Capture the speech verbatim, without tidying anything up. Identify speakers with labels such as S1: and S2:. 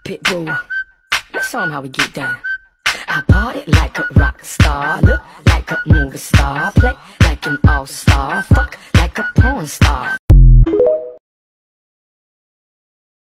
S1: Pitbull, let's show 'em how we get down. I party like a rock star, look like a movie star, play like an all-star, fuck like a porn star.